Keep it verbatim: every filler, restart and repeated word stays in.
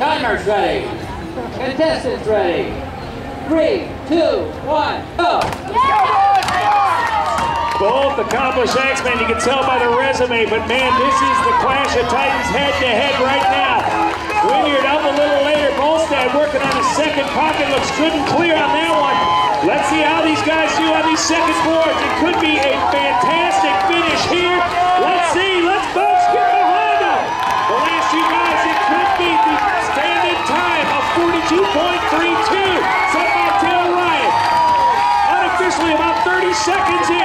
Timers ready. Contestants ready. Three, two, one, go! Both accomplished X-Men, you can tell by the resume, but man, this is the clash of titans head-to-head right now. Wynyard up a little later. Bolstad working on a second pocket, looks good and clear on that one. Let's see how these guys do on these second boards. It could be a fantastic finish here. Let's see, let's both skip behind them. The last two guys, it could be the standing time of forty-two point three two, set by Tail Ryan. Unofficially about thirty seconds in.